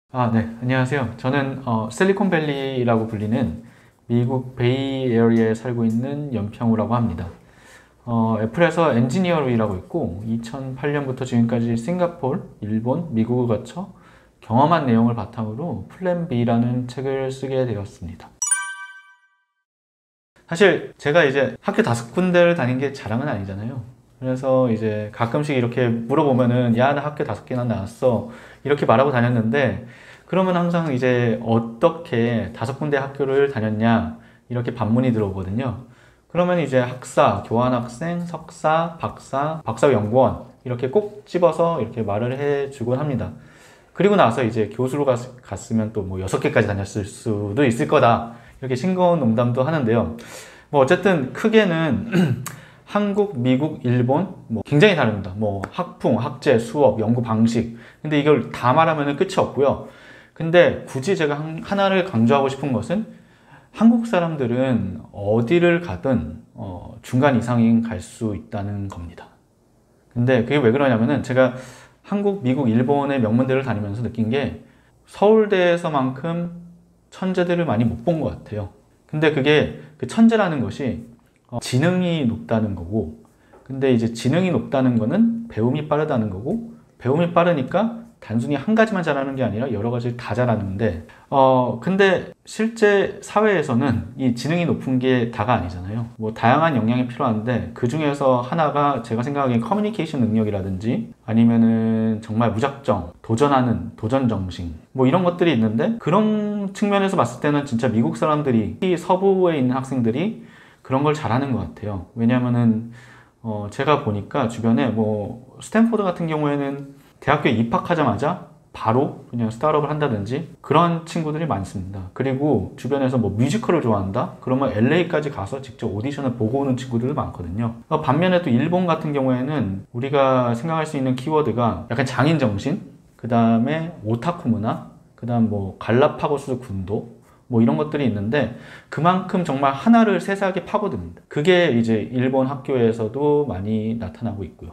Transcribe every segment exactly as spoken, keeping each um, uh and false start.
아, 네. 안녕하세요. 저는 어, 실리콘밸리라고 불리는 미국 베이에리어에 살고 있는 연평우라고 합니다. 어, 애플에서 엔지니어로 일하고 있고 이천팔 년부터 지금까지 싱가포르, 일본, 미국을 거쳐 경험한 내용을 바탕으로 플랜 B라는 책을 쓰게 되었습니다. 사실 제가 이제 학교 다섯 군데를 다닌 게 자랑은 아니잖아요. 그래서 이제 가끔씩 이렇게 물어보면은 야, 나 학교 다섯 개나 나왔어. 이렇게 말하고 다녔는데 그러면 항상 이제 어떻게 다섯 군데 학교를 다녔냐 이렇게 반문이 들어오거든요. 그러면 이제 학사, 교환학생, 석사, 박사, 박사연구원 이렇게 꼭 집어서 이렇게 말을 해주곤 합니다. 그리고 나서 이제 교수로 갔, 갔으면 또 뭐 여섯 개까지 다녔을 수도 있을 거다. 이렇게 싱거운 농담도 하는데요. 뭐 어쨌든 크게는 한국, 미국, 일본 뭐 굉장히 다릅니다. 뭐 학풍, 학제, 수업, 연구 방식. 근데 이걸 다 말하면 끝이 없고요. 근데 굳이 제가 하나를 강조하고 싶은 것은 한국 사람들은 어디를 가든 어 중간 이상인 갈 수 있다는 겁니다. 근데 그게 왜 그러냐면은 제가 한국, 미국, 일본의 명문대를 다니면서 느낀 게 서울대에서만큼 천재들을 많이 못 본 것 같아요. 근데 그게 그 천재라는 것이 어, 지능이 높다는 거고, 근데 이제 지능이 높다는 거는 배움이 빠르다는 거고, 배움이 빠르니까 단순히 한 가지만 잘하는 게 아니라 여러 가지를 다 잘하는데, 어, 근데 실제 사회에서는 이 지능이 높은 게 다가 아니잖아요. 뭐 다양한 역량이 필요한데 그 중에서 하나가 제가 생각하기엔 커뮤니케이션 능력이라든지 아니면은 정말 무작정 도전하는 도전 정신 뭐 이런 것들이 있는데, 그런 측면에서 봤을 때는 진짜 미국 사람들이, 이 서부에 있는 학생들이 그런 걸 잘하는 것 같아요. 왜냐면은 어, 제가 보니까 주변에 뭐 스탠포드 같은 경우에는 대학교에 입학하자마자 바로 그냥 스타트업을 한다든지 그런 친구들이 많습니다. 그리고 주변에서 뭐 뮤지컬을 좋아한다? 그러면 엘에이까지 가서 직접 오디션을 보고 오는 친구들도 많거든요. 반면에 또 일본 같은 경우에는 우리가 생각할 수 있는 키워드가 약간 장인정신, 그 다음에 오타쿠 문화, 그 다음 뭐 갈라파고스 군도 뭐 이런 것들이 있는데 그만큼 정말 하나를 세세하게 파고듭니다. 그게 이제 일본 학교에서도 많이 나타나고 있고요.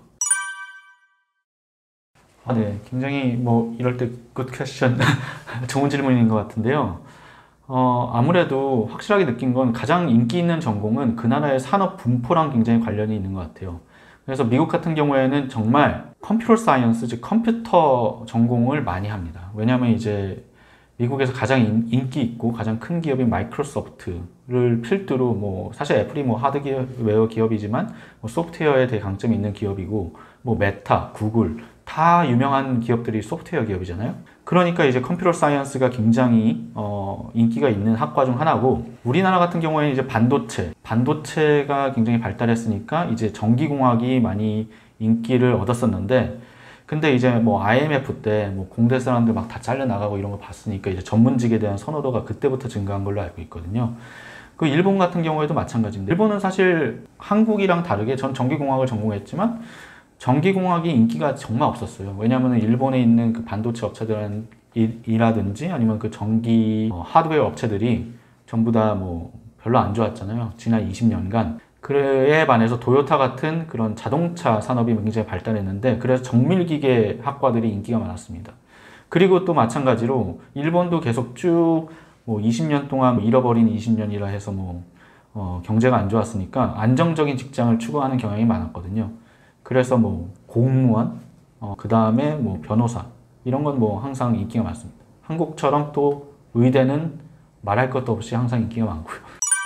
아, 네. 굉장히 뭐 이럴 때 굿 퀘스천 좋은 질문인 것 같은데요. 어, 아무래도 확실하게 느낀 건 가장 인기 있는 전공은 그 나라의 산업 분포랑 굉장히 관련이 있는 것 같아요. 그래서 미국 같은 경우에는 정말 컴퓨터 사이언스, 즉 컴퓨터 전공을 많이 합니다. 왜냐하면 이제 미국에서 가장 인, 인기 있고 가장 큰 기업인 마이크로소프트를 필두로, 뭐 사실 애플이 뭐 하드웨어 기업이지만 뭐 소프트웨어에 대해 강점이 있는 기업이고, 뭐 메타, 구글 다 유명한 기업들이 소프트웨어 기업이잖아요. 그러니까 이제 컴퓨터 사이언스가 굉장히 어, 인기가 있는 학과 중 하나고, 우리나라 같은 경우에는 이제 반도체, 반도체가 굉장히 발달했으니까 이제 전기공학이 많이 인기를 얻었었는데, 근데 이제 뭐 아이엠에프 때 뭐 공대 사람들 막 다 잘려나가고 이런 거 봤으니까 이제 전문직에 대한 선호도가 그때부터 증가한 걸로 알고 있거든요. 그 일본 같은 경우에도 마찬가지인데, 일본은 사실 한국이랑 다르게 전 전기공학을 전공했지만 전기공학이 인기가 정말 없었어요. 왜냐하면 일본에 있는 그 반도체 업체들은 이라든지 아니면 그 전기 어, 하드웨어 업체들이 전부 다 뭐 별로 안 좋았잖아요. 지난 이십 년간. 그에 반해서 도요타 같은 그런 자동차 산업이 굉장히 발달했는데, 그래서 정밀기계 학과들이 인기가 많았습니다. 그리고 또 마찬가지로 일본도 계속 쭉 뭐 이십 년 동안 잃어버린 이십 년이라 해서 뭐 어, 경제가 안 좋았으니까 안정적인 직장을 추구하는 경향이 많았거든요. 그래서 뭐 공무원, 어, 그 다음에 뭐 변호사 이런 건 뭐 항상 인기가 많습니다. 한국처럼 또 의대는 말할 것도 없이 항상 인기가 많고요.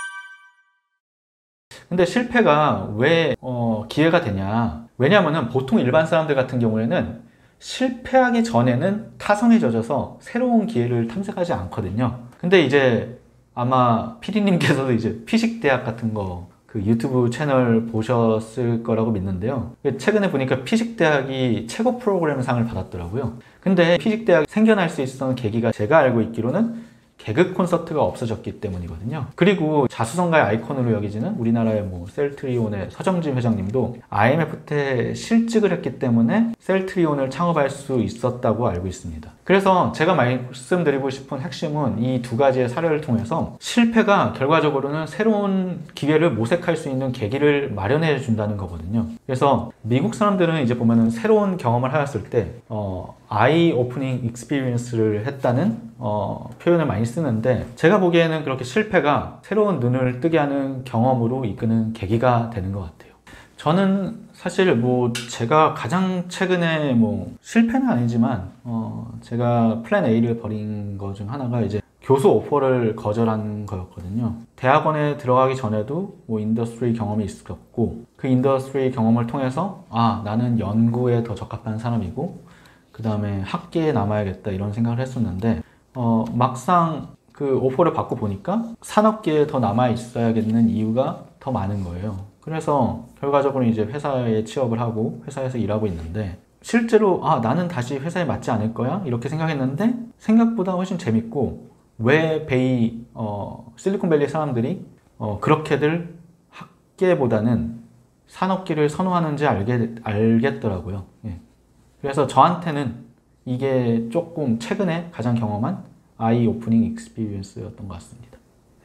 근데 실패가 왜 어, 기회가 되냐? 왜냐하면 보통 일반 사람들 같은 경우에는 실패하기 전에는 타성에 젖어서 새로운 기회를 탐색하지 않거든요. 근데 이제 아마 피디님께서도 이제 피식대학 같은 거 그 유튜브 채널 보셨을 거라고 믿는데요. 최근에 보니까 피식대학이 최고 프로그램 상을 받았더라고요. 근데 피식대학이 생겨날 수 있었던 계기가 제가 알고 있기로는 개그 콘서트가 없어졌기 때문이거든요. 그리고 자수성가의 아이콘으로 여기지는 우리나라의 뭐 셀트리온의 서정진 회장님도 아이엠에프 때 실직을 했기 때문에 셀트리온을 창업할 수 있었다고 알고 있습니다. 그래서 제가 말씀드리고 싶은 핵심은 이 두 가지의 사례를 통해서 실패가 결과적으로는 새로운 기회를 모색할 수 있는 계기를 마련해 준다는 거거든요. 그래서 미국 사람들은 이제 보면은 새로운 경험을 하였을 때 어, 아이 오프닝 익스피리언스를 했다는 어, 표현을 많이 쓰는데, 제가 보기에는 그렇게 실패가 새로운 눈을 뜨게 하는 경험으로 이끄는 계기가 되는 것 같아요. 저는 사실 뭐 제가 가장 최근에 뭐 실패는 아니지만 어, 제가 플랜 A를 버린 것 중 하나가 이제 교수 오퍼를 거절한 거였거든요. 대학원에 들어가기 전에도 뭐 인더스트리 경험이 있었고, 그 인더스트리 경험을 통해서 아, 나는 연구에 더 적합한 사람이고 그 다음에 학계에 남아야겠다 이런 생각을 했었는데, 어, 막상 그 오퍼를 받고 보니까 산업계에 더 남아 있어야겠는 이유가 더 많은 거예요. 그래서 결과적으로 이제 회사에 취업을 하고 회사에서 일하고 있는데, 실제로 아, 나는 다시 회사에 맞지 않을 거야 이렇게 생각했는데 생각보다 훨씬 재밌고, 왜 베이 어, 실리콘밸리 사람들이 어, 그렇게들 학계보다는 산업계를 선호하는지 알게, 알겠더라고요. 예. 그래서 저한테는 이게 조금 최근에 가장 경험한 아이 오프닝 익스피리언스였던 것 같습니다.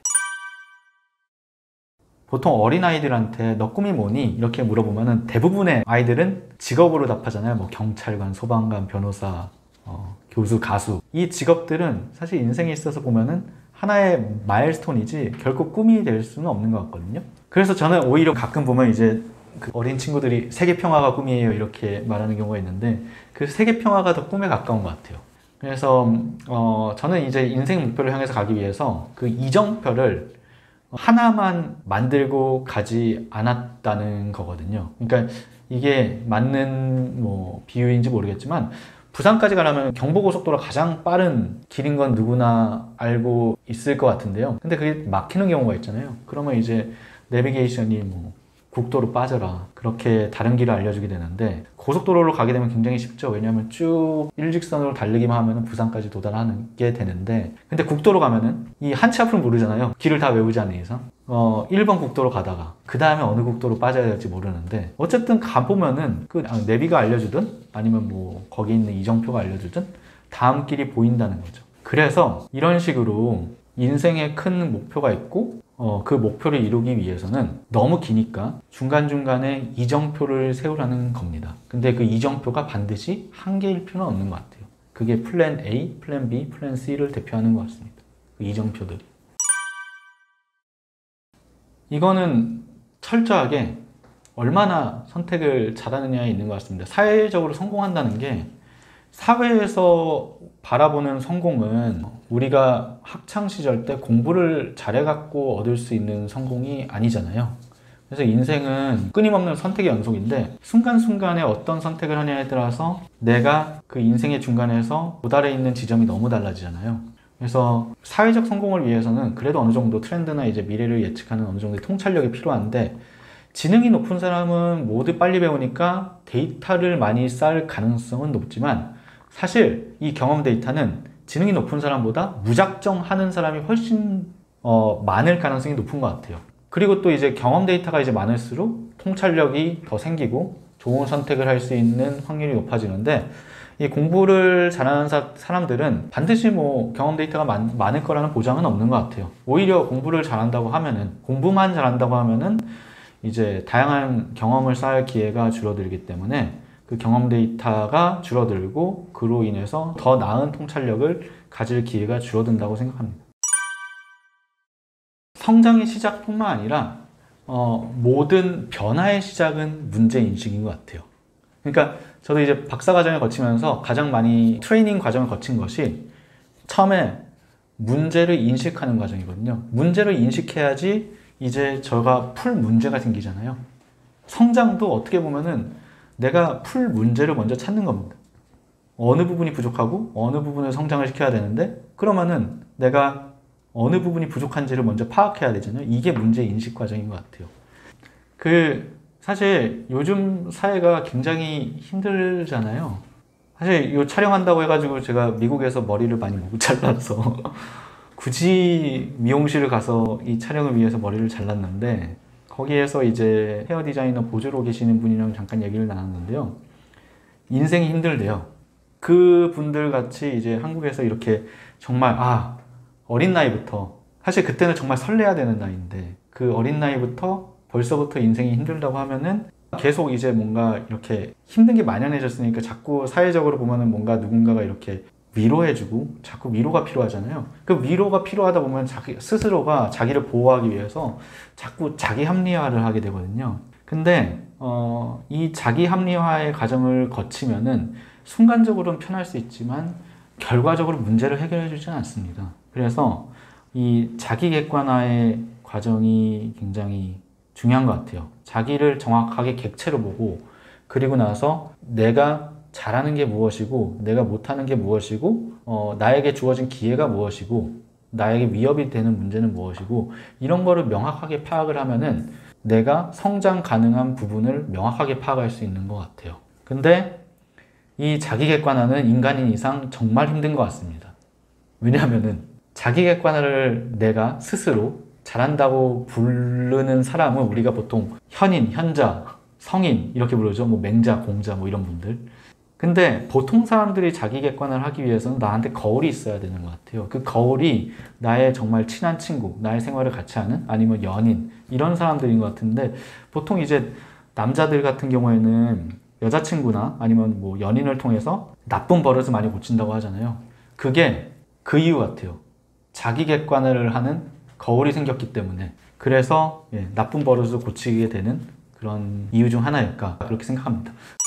보통 어린아이들한테 너 꿈이 뭐니? 이렇게 물어보면 대부분의 아이들은 직업으로 답하잖아요. 뭐 경찰관, 소방관, 변호사, 어, 교수, 가수. 이 직업들은 사실 인생에 있어서 보면은 하나의 마일스톤이지 결코 꿈이 될 수는 없는 것 같거든요. 그래서 저는 오히려 가끔 보면 이제 그 어린 친구들이 세계 평화가 꿈이에요 이렇게 말하는 경우가 있는데, 그 세계 평화가 더 꿈에 가까운 것 같아요. 그래서 어, 저는 이제 인생 목표를 향해서 가기 위해서 그 이정표를 하나만 만들고 가지 않았다는 거거든요. 그러니까 이게 맞는 뭐 비유인지 모르겠지만, 부산까지 가려면 경부고속도로가 가장 빠른 길인 건 누구나 알고 있을 것 같은데요. 근데 그게 막히는 경우가 있잖아요. 그러면 이제 내비게이션이 뭐 국도로 빠져라 그렇게 다른 길을 알려주게 되는데, 고속도로로 가게 되면 굉장히 쉽죠. 왜냐하면 쭉 일직선으로 달리기만 하면 부산까지 도달하게 되는데, 근데 국도로 가면은 이 한 치 앞을 모르잖아요. 길을 다 외우지 않는 이상. 어, 일 번 국도로 가다가 그 다음에 어느 국도로 빠져야 될지 모르는데, 어쨌든 가보면은 그 내비가 알려주든 아니면 뭐 거기 있는 이정표가 알려주든 다음 길이 보인다는 거죠. 그래서 이런 식으로 인생에 큰 목표가 있고 어, 그 목표를 이루기 위해서는 너무 기니까 중간중간에 이정표를 세우라는 겁니다. 근데 그 이정표가 반드시 한 개일 필요는 없는 것 같아요. 그게 플랜 A, 플랜 B, 플랜 C를 대표하는 것 같습니다. 그 이정표들이. 이거는 철저하게 얼마나 선택을 잘하느냐에 있는 것 같습니다. 사회적으로 성공한다는 게, 사회에서 바라보는 성공은 우리가 학창시절 때 공부를 잘해갖고 얻을 수 있는 성공이 아니잖아요. 그래서 인생은 끊임없는 선택의 연속인데, 순간순간에 어떤 선택을 하냐에 따라서 내가 그 인생의 중간에서 도달해 있는 지점이 너무 달라지잖아요. 그래서 사회적 성공을 위해서는 그래도 어느 정도 트렌드나 이제 미래를 예측하는 어느 정도의 통찰력이 필요한데, 지능이 높은 사람은 모두 빨리 배우니까 데이터를 많이 쌓을 가능성은 높지만, 사실 이 경험 데이터는 지능이 높은 사람보다 무작정 하는 사람이 훨씬 어, 많을 가능성이 높은 것 같아요. 그리고 또 이제 경험 데이터가 이제 많을수록 통찰력이 더 생기고 좋은 선택을 할 수 있는 확률이 높아지는데, 이 공부를 잘하는 사, 사람들은 반드시 뭐 경험 데이터가 많, 많을 거라는 보장은 없는 것 같아요. 오히려 공부를 잘한다고 하면은, 공부만 잘한다고 하면은 이제 다양한 경험을 쌓을 기회가 줄어들기 때문에 그 경험 데이터가 줄어들고, 그로 인해서 더 나은 통찰력을 가질 기회가 줄어든다고 생각합니다. 성장의 시작뿐만 아니라 어, 모든 변화의 시작은 문제인식인 것 같아요. 그러니까 저도 이제 박사과정을 거치면서 가장 많이 트레이닝 과정을 거친 것이, 처음에 문제를 인식하는 과정이거든요. 문제를 인식해야지 이제 저가 풀 문제가 생기잖아요. 성장도 어떻게 보면은 내가 풀 문제를 먼저 찾는 겁니다. 어느 부분이 부족하고 어느 부분을 성장을 시켜야 되는데, 그러면은 내가 어느 부분이 부족한지를 먼저 파악해야 되잖아요. 이게 문제 인식 과정인 것 같아요. 그 사실 요즘 사회가 굉장히 힘들잖아요. 사실 이 촬영한다고 해가지고 제가 미국에서 머리를 많이 못 잘라서 굳이 미용실을 가서 이 촬영을 위해서 머리를 잘랐는데, 거기에서 이제 헤어 디자이너 보조로 계시는 분이랑 잠깐 얘기를 나눴는데요. 인생이 힘들대요. 그 분들 같이 이제 한국에서 이렇게 정말 아 어린 나이부터, 사실 그때는 정말 설레야 되는 나이인데 그 어린 나이부터 벌써부터 인생이 힘들다고 하면은 계속 이제 뭔가 이렇게 힘든 게 만연해졌으니까 자꾸 사회적으로 보면은 뭔가 누군가가 이렇게 위로해주고 자꾸 위로가 필요하잖아요. 그 위로가 필요하다 보면 자기 스스로가 자기를 보호하기 위해서 자꾸 자기 합리화를 하게 되거든요. 근데 어, 이 자기 합리화의 과정을 거치면은 순간적으로는 편할 수 있지만 결과적으로 문제를 해결해 주지는 않습니다. 그래서 이 자기 객관화의 과정이 굉장히 중요한 것 같아요. 자기를 정확하게 객체로 보고 그리고 나서 내가 잘하는 게 무엇이고 내가 못하는 게 무엇이고 어, 나에게 주어진 기회가 무엇이고 나에게 위협이 되는 문제는 무엇이고 이런 거를 명확하게 파악을 하면은 내가 성장 가능한 부분을 명확하게 파악할 수 있는 것 같아요. 근데 이 자기 객관화는 인간인 이상 정말 힘든 것 같습니다. 왜냐하면은 자기 객관화를 내가 스스로 잘한다고 부르는 사람은 우리가 보통 현인, 현자, 성인 이렇게 부르죠. 뭐 맹자, 공자 뭐 이런 분들. 근데 보통 사람들이 자기 객관화를 하기 위해서는 나한테 거울이 있어야 되는 것 같아요. 그 거울이 나의 정말 친한 친구, 나의 생활을 같이 하는 아니면 연인 이런 사람들인 것 같은데 보통 이제 남자들 같은 경우에는 여자친구나 아니면 뭐 연인을 통해서 나쁜 버릇을 많이 고친다고 하잖아요. 그게 그 이유 같아요. 자기 객관화를 하는 거울이 생겼기 때문에 그래서 예, 나쁜 버릇을 고치게 되는 그런 이유 중 하나일까 그렇게 생각합니다.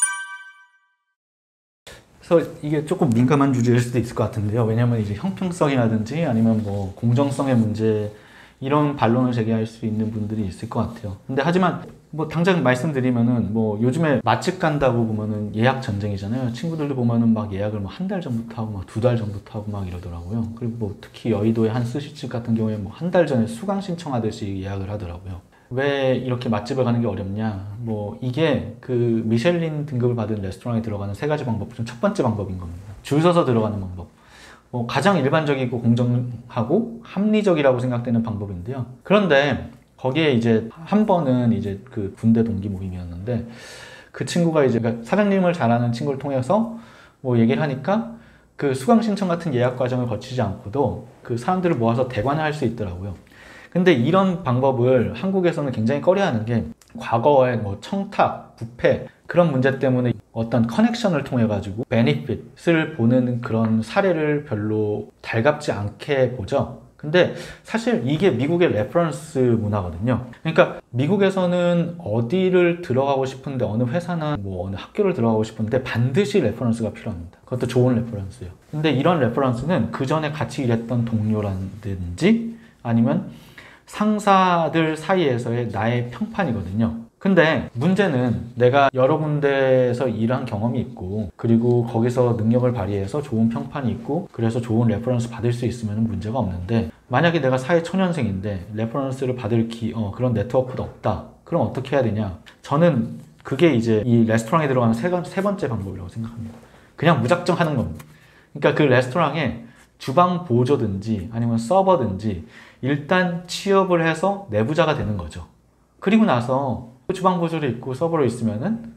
그래서 이게 조금 민감한 주제일 수도 있을 것 같은데요. 왜냐하면 이제 형평성이라든지 아니면 뭐 공정성의 문제 이런 반론을 제기할 수 있는 분들이 있을 것 같아요. 근데 하지만 뭐 당장 말씀드리면은 뭐 요즘에 맛집 간다고 보면은 예약 전쟁이잖아요. 친구들도 보면은 막 예약을 뭐 한 달 전부터 하고 막 두 달 전부터 하고 막 이러더라고요. 그리고 뭐 특히 여의도의 한 스시집 같은 경우에 뭐 한 달 전에 수강 신청하듯이 예약을 하더라고요. 왜 이렇게 맛집을 가는 게 어렵냐? 뭐 이게 그 미슐린 등급을 받은 레스토랑에 들어가는 세 가지 방법 중 첫 번째 방법인 겁니다. 줄 서서 들어가는 방법. 뭐 가장 일반적이고 공정하고 합리적이라고 생각되는 방법인데요. 그런데 거기에 이제 한 번은 이제 그 군대 동기 모임이었는데 그 친구가 이제 그러니까 사장님을 잘 아는 친구를 통해서 뭐 얘기를 하니까 그 수강 신청 같은 예약 과정을 거치지 않고도 그 사람들을 모아서 대관할 수 있더라고요. 근데 이런 방법을 한국에서는 굉장히 꺼려하는 게 과거에 뭐 청탁, 부패 그런 문제 때문에 어떤 커넥션을 통해 가지고 베니핏을 보는 그런 사례를 별로 달갑지 않게 보죠. 근데 사실 이게 미국의 레퍼런스 문화거든요. 그러니까 미국에서는 어디를 들어가고 싶은데 어느 회사나 뭐 어느 학교를 들어가고 싶은데 반드시 레퍼런스가 필요합니다. 그것도 좋은 레퍼런스요. 근데 이런 레퍼런스는 그 전에 같이 일했던 동료라든지 아니면 상사들 사이에서의 나의 평판이거든요. 근데 문제는 내가 여러 군데에서 일한 경험이 있고 그리고 거기서 능력을 발휘해서 좋은 평판이 있고 그래서 좋은 레퍼런스 받을 수 있으면 문제가 없는데 만약에 내가 사회 초년생인데 레퍼런스를 받을 기, 어, 그런 네트워크도 없다. 그럼 어떻게 해야 되냐? 저는 그게 이제 이 레스토랑에 들어가는 세, 세 번째 방법이라고 생각합니다. 그냥 무작정 하는 겁니다. 그러니까 그 레스토랑에 주방 보조든지 아니면 서버든지 일단 취업을 해서 내부자가 되는 거죠. 그리고 나서 주방 보조를 있고 서버로 있으면은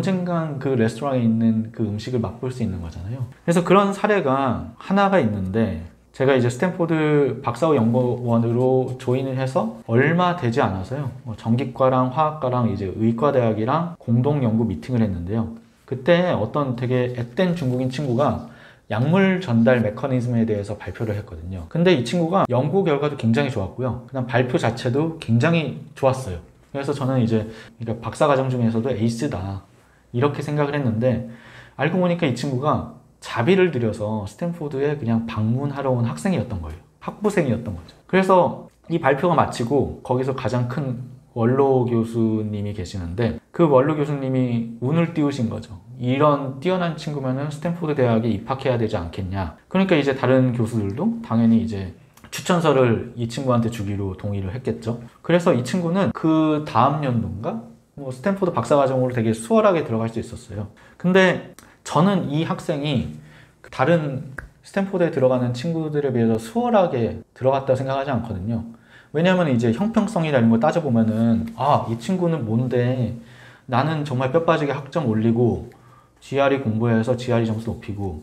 언젠간 그 레스토랑에 있는 그 음식을 맛볼 수 있는 거잖아요. 그래서 그런 사례가 하나가 있는데 제가 이제 스탠포드 박사후 연구원으로 조인을 해서 얼마 되지 않아서요. 전기과랑 화학과랑 이제 의과대학이랑 공동 연구 미팅을 했는데요. 그때 어떤 되게 앳된 중국인 친구가 약물 전달 메커니즘에 대해서 발표를 했거든요. 근데 이 친구가 연구 결과도 굉장히 좋았고요. 그냥 발표 자체도 굉장히 좋았어요. 그래서 저는 이제 그러니까 박사과정 중에서도 에이스다 이렇게 생각을 했는데 알고 보니까 이 친구가 자비를 들여서 스탠포드에 그냥 방문하러 온 학생이었던 거예요. 학부생이었던 거죠. 그래서 이 발표가 마치고 거기서 가장 큰 원로 교수님이 계시는데 그 원로 교수님이 운을 띄우신 거죠. 이런 뛰어난 친구면은 스탠포드 대학에 입학해야 되지 않겠냐. 그러니까 이제 다른 교수들도 당연히 이제 추천서를 이 친구한테 주기로 동의를 했겠죠. 그래서 이 친구는 그 다음 연도인가? 뭐 스탠포드 박사과정으로 되게 수월하게 들어갈 수 있었어요. 근데 저는 이 학생이 다른 스탠포드에 들어가는 친구들에 비해서 수월하게 들어갔다고 생각하지 않거든요. 왜냐하면 이제 형평성이나 이런 걸 따져보면은 아, 이 친구는 뭔데 나는 정말 뼈 빠지게 학점 올리고 지알이 공부해서 지알이 점수 높이고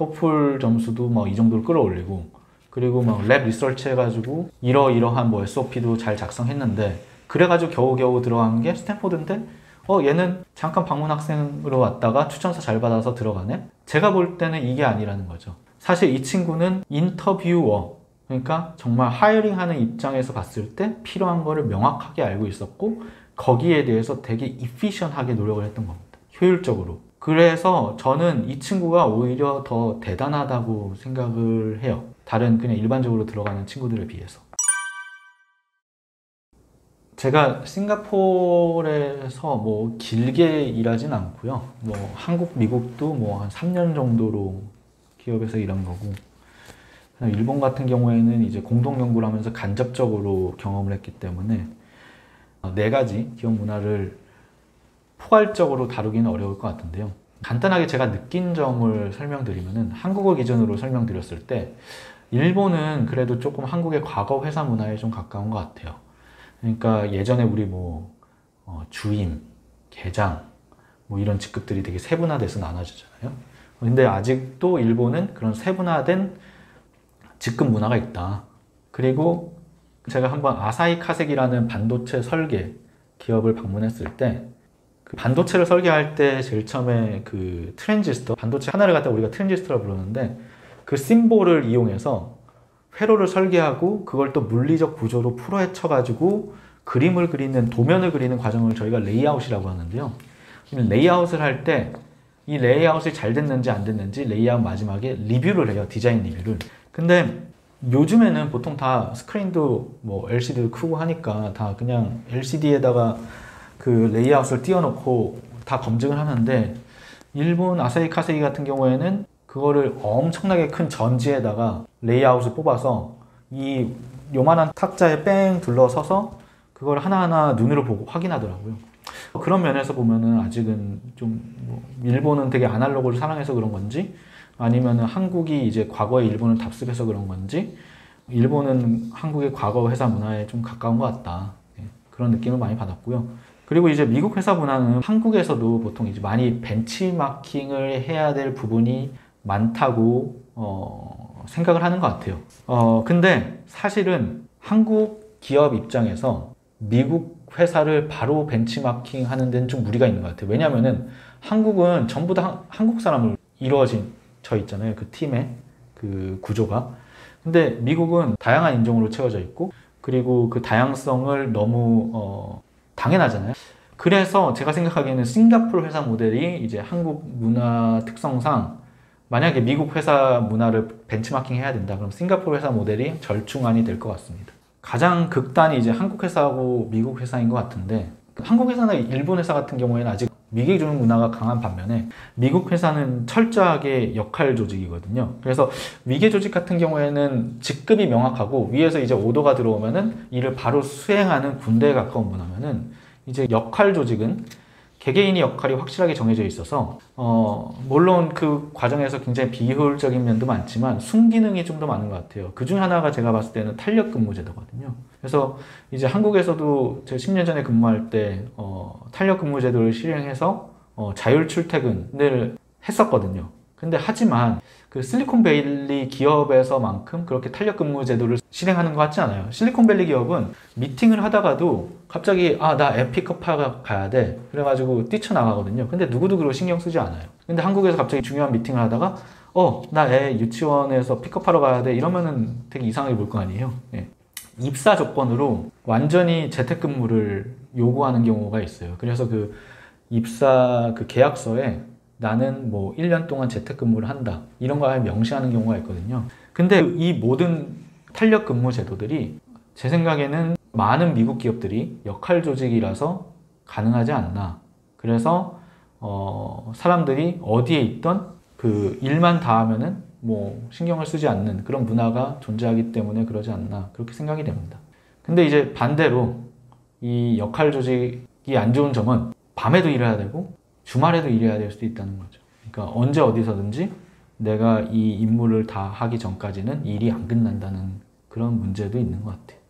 토플 점수도 막 이 정도로 끌어올리고 그리고 막 랩 리서치 해가지고 이러이러한 뭐 에스오피도 잘 작성했는데 그래가지고 겨우겨우 들어간 게 스탠포드인데 어 얘는 잠깐 방문 학생으로 왔다가 추천서 잘 받아서 들어가네? 제가 볼 때는 이게 아니라는 거죠. 사실 이 친구는 인터뷰어, 그러니까 정말 하이어링하는 입장에서 봤을 때 필요한 거를 명확하게 알고 있었고 거기에 대해서 되게 이피션하게 노력을 했던 겁니다. 효율적으로. 그래서 저는 이 친구가 오히려 더 대단하다고 생각을 해요. 다른 그냥 일반적으로 들어가는 친구들에 비해서. 제가 싱가포르에서 뭐 길게 일하진 않고요. 뭐 한국, 미국도 뭐 한 삼 년 정도로 기업에서 일한 거고, 일본 같은 경우에는 이제 공동 연구를 하면서 간접적으로 경험을 했기 때문에 네 가지 기업 문화를 포괄적으로 다루기는 어려울 것 같은데요. 간단하게 제가 느낀 점을 설명드리면은, 한국어 기준으로 설명드렸을 때 일본은 그래도 조금 한국의 과거 회사 문화에 좀 가까운 것 같아요. 그러니까 예전에 우리 뭐 어, 주임, 계장 뭐 이런 직급들이 되게 세분화돼서 나눠지잖아요. 근데 아직도 일본은 그런 세분화된 직급 문화가 있다. 그리고 제가 한번 아사히 카세기라는 반도체 설계 기업을 방문했을 때, 그 반도체를 설계할 때 제일 처음에 그 트랜지스터, 반도체 하나를 갖다 우리가 트랜지스터라 부르는데, 그 심볼을 이용해서 회로를 설계하고 그걸 또 물리적 구조로 풀어헤쳐가지고 그림을 그리는, 도면을 그리는 과정을 저희가 레이아웃이라고 하는데요. 레이아웃을 할 때 이 레이아웃이 잘 됐는지 안 됐는지 레이아웃 마지막에 리뷰를 해요. 디자인 리뷰를. 근데 요즘에는 보통 다 스크린도 뭐 엘시디도 크고 하니까 다 그냥 엘시디에다가 그 레이아웃을 띄워놓고 다 검증을 하는데, 일본 아사히 카세기 같은 경우에는 그거를 엄청나게 큰 전지에다가 레이아웃을 뽑아서 이 요만한 탁자에 뺑 둘러서서 그걸 하나하나 눈으로 보고 확인하더라고요. 그런 면에서 보면은 아직은 좀 뭐 일본은 되게 아날로그를 사랑해서 그런 건지, 아니면은 한국이 이제 과거에 일본을 답습해서 그런 건지, 일본은 한국의 과거 회사 문화에 좀 가까운 것 같다. 네, 그런 느낌을 많이 받았고요. 그리고 이제 미국 회사 문화는 한국에서도 보통 이제 많이 벤치마킹을 해야 될 부분이 많다고 어, 생각을 하는 것 같아요. 어, 근데 사실은 한국 기업 입장에서 미국 회사를 바로 벤치마킹 하는 데는 좀 무리가 있는 것 같아요. 왜냐면은 한국은 전부 다 한, 한국 사람으로 이루어진 져 있잖아요. 그 팀의 그 구조가. 근데 미국은 다양한 인종으로 채워져 있고, 그리고 그 다양성을 너무 어, 당연하잖아요. 그래서 제가 생각하기에는 싱가포르 회사 모델이 이제 한국 문화 특성상, 만약에 미국 회사 문화를 벤치마킹 해야 된다, 그럼 싱가포르 회사 모델이 절충안이 될 것 같습니다. 가장 극단이 이제 한국 회사하고 미국 회사인 것 같은데, 한국 회사나 일본 회사 같은 경우에는 아직 미개조직 문화가 강한 반면에 미국 회사는 철저하게 역할 조직이거든요. 그래서 미개조직 같은 경우에는 직급이 명확하고 위에서 이제 오더가 들어오면은 이를 바로 수행하는 군대에 가까운 문화면은, 이제 역할 조직은 개개인의 역할이 확실하게 정해져 있어서 어 물론 그 과정에서 굉장히 비효율적인 면도 많지만 순기능이 좀 더 많은 것 같아요. 그 중 하나가 제가 봤을 때는 탄력 근무 제도거든요. 그래서 이제 한국에서도 제가 십 년 전에 근무할 때 어, 탄력 근무 제도를 실행해서 어, 자율 출퇴근을 했었거든요. 근데 하지만 그 실리콘밸리 기업에서만큼 그렇게 탄력 근무 제도를 실행하는 것 같지 않아요. 실리콘밸리 기업은 미팅을 하다가도 갑자기 아, 나 애 픽업하러 가야 돼. 그래가지고 뛰쳐나가거든요. 근데 누구도 그걸 신경 쓰지 않아요. 근데 한국에서 갑자기 중요한 미팅을 하다가 어, 나 애 유치원에서 픽업하러 가야 돼. 이러면은 되게 이상하게 볼 거 아니에요. 예. 입사 조건으로 완전히 재택근무를 요구하는 경우가 있어요. 그래서 그 입사 그 계약서에 나는 뭐 일 년 동안 재택근무를 한다, 이런 걸 명시하는 경우가 있거든요. 근데 이 모든 탄력 근무 제도들이 제 생각에는 많은 미국 기업들이 역할 조직이라서 가능하지 않나. 그래서 어 사람들이 어디에 있던 그 일만 다 하면은 뭐 신경을 쓰지 않는 그런 문화가 존재하기 때문에 그러지 않나, 그렇게 생각이 됩니다. 근데 이제 반대로 이 역할 조직이 안 좋은 점은 밤에도 일해야 되고 주말에도 일해야 될 수도 있다는 거죠. 그러니까 언제 어디서든지 내가 이 임무를 다 하기 전까지는 일이 안 끝난다는 그런 문제도 있는 것 같아요.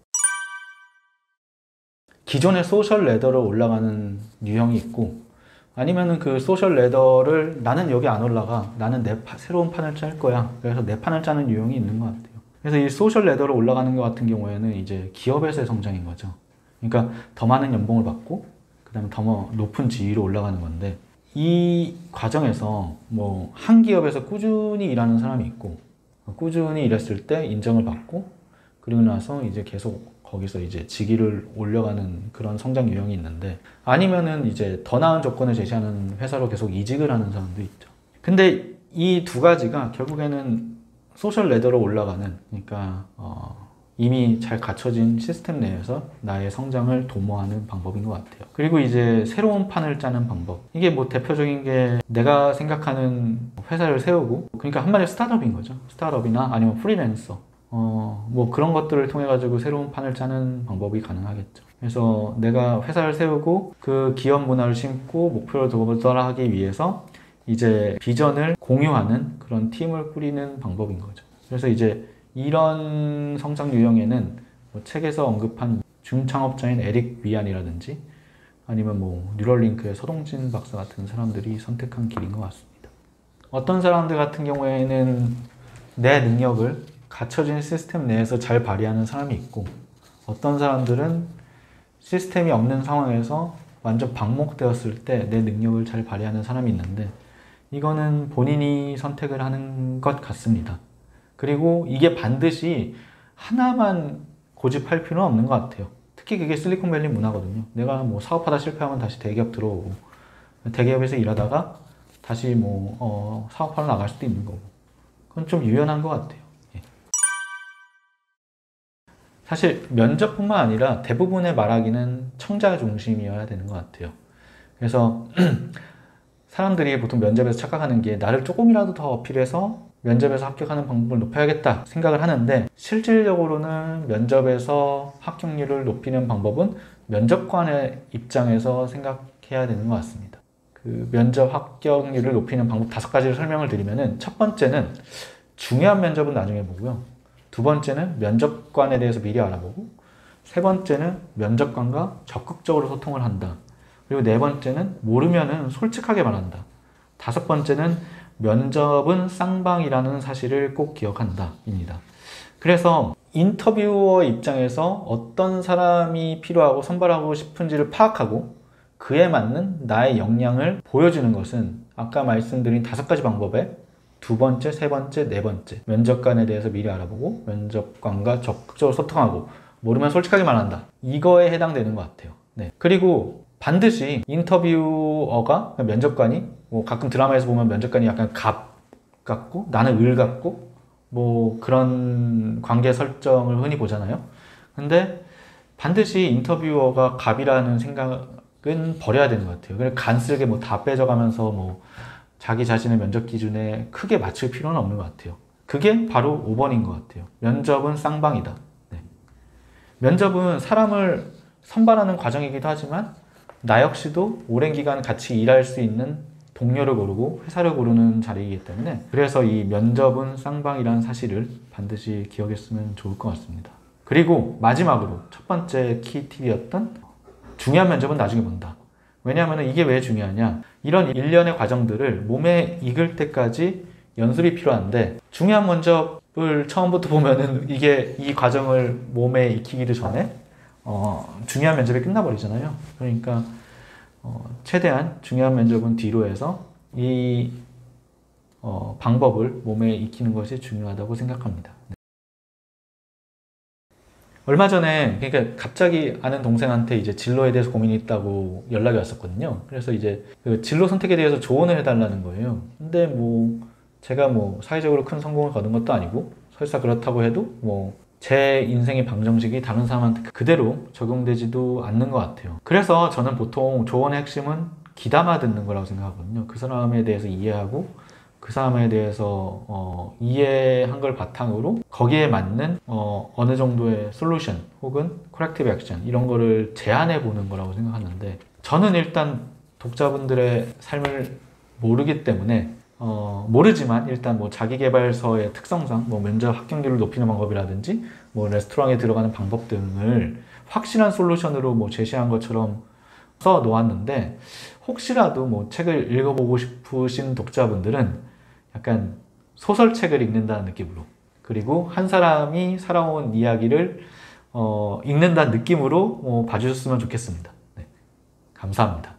기존의 소셜 레더로 올라가는 유형이 있고, 아니면은 그 소셜 레더를 나는 여기 안 올라가, 나는 내 파, 새로운 판을 짤 거야, 그래서 내 판을 짜는 유형이 있는 것 같아요. 그래서 이 소셜 레더로 올라가는 것 같은 경우에는 이제 기업에서의 성장인 거죠. 그러니까 더 많은 연봉을 받고, 그 다음에 더 높은 지위로 올라가는 건데, 이 과정에서 뭐 한 기업에서 꾸준히 일하는 사람이 있고, 꾸준히 일했을 때 인정을 받고, 그리고 나서 이제 계속 거기서 이제 직위를 올려가는 그런 성장 유형이 있는데, 아니면은 이제 더 나은 조건을 제시하는 회사로 계속 이직을 하는 사람도 있죠. 근데 이 두 가지가 결국에는 소셜 레더로 올라가는, 그러니까 어 이미 잘 갖춰진 시스템 내에서 나의 성장을 도모하는 방법인 것 같아요. 그리고 이제 새로운 판을 짜는 방법. 이게 뭐 대표적인 게 내가 생각하는 회사를 세우고, 그러니까 한마디로 스타트업인 거죠. 스타트업이나 아니면 프리랜서. 어, 뭐 그런 것들을 통해 가지고 새로운 판을 짜는 방법이 가능하겠죠. 그래서 내가 회사를 세우고 그 기업 문화를 심고 목표를 도달하기 위해서 이제 비전을 공유하는 그런 팀을 꾸리는 방법인 거죠. 그래서 이제 이런 성장 유형에는 뭐 책에서 언급한 중창업자인 에릭 위안이라든지 아니면 뭐 뉴럴링크의 서동진 박사 같은 사람들이 선택한 길인 것 같습니다. 어떤 사람들 같은 경우에는 내 능력을 갖춰진 시스템 내에서 잘 발휘하는 사람이 있고, 어떤 사람들은 시스템이 없는 상황에서 완전 방목되었을 때 내 능력을 잘 발휘하는 사람이 있는데, 이거는 본인이 선택을 하는 것 같습니다. 그리고 이게 반드시 하나만 고집할 필요는 없는 것 같아요. 특히 그게 실리콘밸리 문화거든요. 내가 뭐 사업하다 실패하면 다시 대기업 들어오고, 대기업에서 일하다가 다시 뭐 어, 사업하러 나갈 수도 있는 거고, 그건 좀 유연한 것 같아요. 예. 사실 면접뿐만 아니라 대부분의 말하기는 청자 중심이어야 되는 것 같아요. 그래서 사람들이 보통 면접에서 착각하는 게, 나를 조금이라도 더 어필해서 면접에서 합격하는 방법을 높여야겠다 생각을 하는데, 실질적으로는 면접에서 합격률을 높이는 방법은 면접관의 입장에서 생각해야 되는 것 같습니다. 그 면접 합격률을 높이는 방법 다섯 가지를 설명을 드리면은, 첫 번째는 중요한 면접은 나중에 보고요. 두 번째는 면접관에 대해서 미리 알아보고, 세 번째는 면접관과 적극적으로 소통을 한다. 그리고 네 번째는 모르면은 솔직하게 말한다. 다섯 번째는 면접은 쌍방이라는 사실을 꼭 기억한다 입니다. 그래서 인터뷰어 입장에서 어떤 사람이 필요하고 선발하고 싶은지를 파악하고 그에 맞는 나의 역량을 보여주는 것은 아까 말씀드린 다섯 가지 방법에 두 번째, 세 번째, 네 번째, 면접관에 대해서 미리 알아보고 면접관과 적극적으로 소통하고 모르면 솔직하게 말한다, 이거에 해당되는 것 같아요. 네. 그리고 반드시 인터뷰어가, 면접관이, 뭐 가끔 드라마에서 보면 면접관이 약간 갑 같고 나는 을 같고 뭐 그런 관계 설정을 흔히 보잖아요. 근데 반드시 인터뷰어가 갑이라는 생각은 버려야 되는 것 같아요. 그래서 간쓸게 뭐 다 빼져가면서 뭐 자기 자신의 면접 기준에 크게 맞출 필요는 없는 것 같아요. 그게 바로 오 번인 것 같아요. 면접은 쌍방이다. 네. 면접은 사람을 선발하는 과정이기도 하지만 나 역시도 오랜 기간 같이 일할 수 있는 동료를 고르고 회사를 고르는 자리이기 때문에, 그래서 이 면접은 쌍방이라는 사실을 반드시 기억했으면 좋을 것 같습니다. 그리고 마지막으로 첫 번째 키 팁이었던 중요한 면접은 나중에 본다. 왜냐하면 이게 왜 중요하냐, 이런 일련의 과정들을 몸에 익을 때까지 연습이 필요한데, 중요한 면접을 처음부터 보면은 이게 이 과정을 몸에 익히기도 전에 어, 중요한 면접이 끝나버리잖아요. 그러니까 어, 최대한 중요한 면접은 뒤로 해서 이 어, 방법을 몸에 익히는 것이 중요하다고 생각합니다. 네. 얼마 전에, 그러니까 갑자기 아는 동생한테 이제 진로에 대해서 고민이 있다고 연락이 왔었거든요. 그래서 이제 그 진로 선택에 대해서 조언을 해달라는 거예요. 근데 뭐 제가 뭐 사회적으로 큰 성공을 거둔 것도 아니고, 설사 그렇다고 해도 뭐 제 인생의 방정식이 다른 사람한테 그대로 적용되지도 않는 것 같아요. 그래서 저는 보통 조언의 핵심은 귀담아 듣는 거라고 생각하거든요. 그 사람에 대해서 이해하고 그 사람에 대해서 어, 이해한 걸 바탕으로 거기에 맞는 어, 어느 정도의 솔루션 혹은 코렉티브 액션, 이런 거를 제안해 보는 거라고 생각하는데, 저는 일단 독자분들의 삶을 모르기 때문에 어, 모르지만 일단 뭐 자기계발서의 특성상 뭐 면접 합격률을 높이는 방법이라든지 뭐 레스토랑에 들어가는 방법 등을 확실한 솔루션으로 뭐 제시한 것처럼 써 놓았는데, 혹시라도 뭐 책을 읽어보고 싶으신 독자분들은 약간 소설책을 읽는다는 느낌으로, 그리고 한 사람이 살아온 이야기를 어, 읽는다는 느낌으로 어, 봐주셨으면 좋겠습니다. 네. 감사합니다.